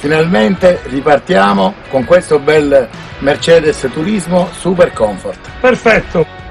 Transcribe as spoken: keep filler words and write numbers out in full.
finalmente ripartiamo con questo bel Mercedes Turismo Super Comfort. Perfetto.